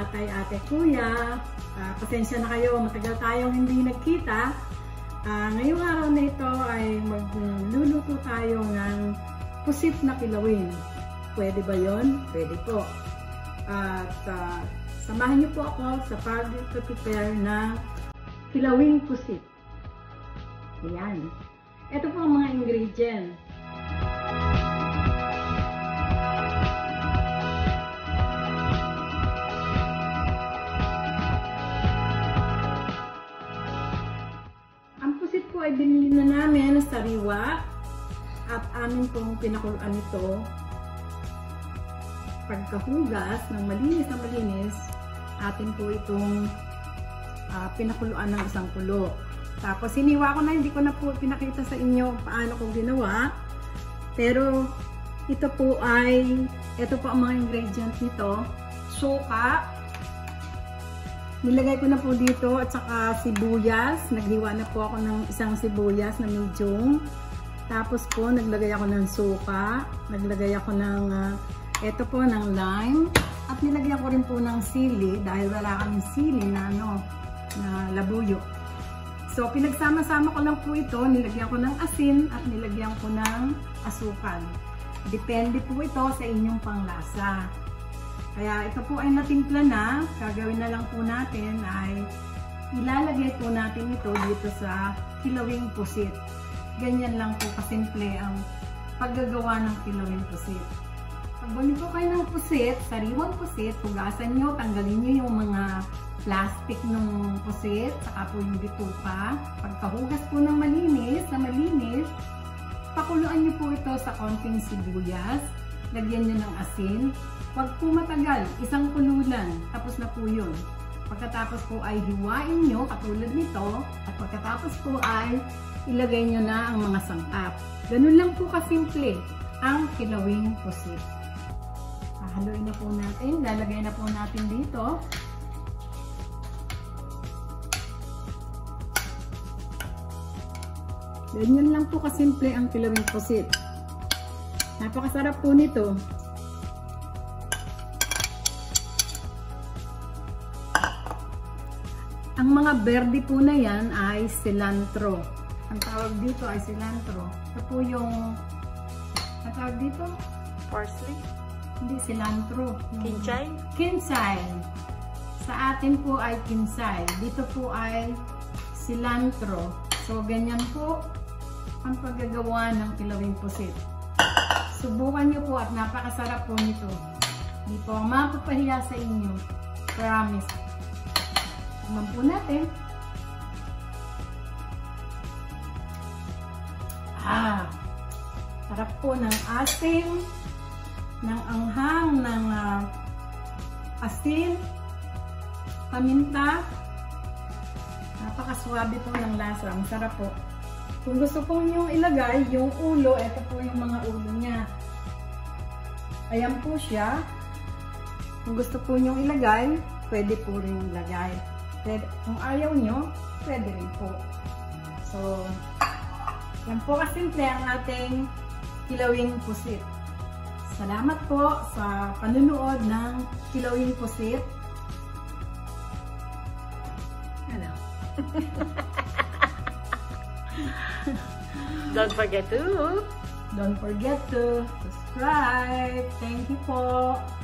kay ate kuya. Pasensya na kayo, matagal tayong hindi nagkita. Ngayong araw na ito ay magluluto tayo ng pusit na kilawing. Pwede ba yon? Pwede po. At samahan niyo po ako sa pag-prepare ng kilawing pusit. Ayan. Ito po ang mga ingredients. Ay binili na namin sa sariwa at amin pong pinakuluan ito. Pagkahugas ng malinis na malinis, atin po itong pinakuluan ng isang kulo. Tapos hiniwa ko na, hindi ko na po pinakita sa inyo paano ko ginawa. Pero ito po ang mga ingredients nito. Suka, nilagay ko na po dito, at saka sibuyas. Naghiwa na po ako ng isang sibuyas na medium. Tapos po, naglagay ako ng suka. Naglagay ako ng, ito po, ng lime. At nilagyan ko rin po ng sili, dahil wala kaming sili na, na labuyo. So, pinagsama-sama ko lang po ito. Nilagyan ko ng asin at nilagyan ko ng asukal. Depende po ito sa inyong panglasa. Kaya ito po ay natimpla na. Gagawin na lang po natin ay ilalagay po natin ito dito sa kilawing pusit. Ganyan lang po kasimple ang paggagawa ng kilawing pusit. Pag bumili po kayo ng pusit, sariwang pusit, hugasan nyo, tanggalin nyo yung mga plastic ng pusit, saka po yung bituka. Pagkahugas po ng malinis, pakuluan nyo po ito sa konting sibuyas. Lagyan nyo ng asin. Huwag po matagal, isang kululan, tapos na po yun. Pagkatapos po ay hiwain nyo, katulad nito, at pagkatapos po ay ilagay nyo na ang mga sangkap. Ganun lang po kasimple ang kilawing pusit. Haluin na po natin, lalagay na po natin dito. Ganyan lang po kasimple ang kilawing pusit. Napakasarap po nito. Ang mga berde po na yan ay cilantro. Ang tawag dito ay cilantro. Ito po yung, ang tawag dito? Parsley? Hindi, cilantro. Kinchay? Kinchay. Sa atin po ay kinchay. Dito po ay cilantro. So, ganyan po ang paggagawa ng kilawing pusit. Subukan nyo po at napakasarap po nito. Hindi po ang mapapahiya sa inyo. Promise. Tingnan po natin. Sarap po ng asin, ng anghang, ng asin, paminta. Napakaswabe po ng lasa. Ang sarap po. Kung gusto po nyo ilagay yung ulo, ito po yung mga ulo niya. Ayan po siya. Kung gusto po nyo ilagay, pwede po rin ilagay. Kung ayaw nyo, pwede rin po. So, yan po kasimple ang ating kilawing pusit. Salamat po sa panunood ng kilawing pusit. Ano? Don't forget to subscribe. Thank you po.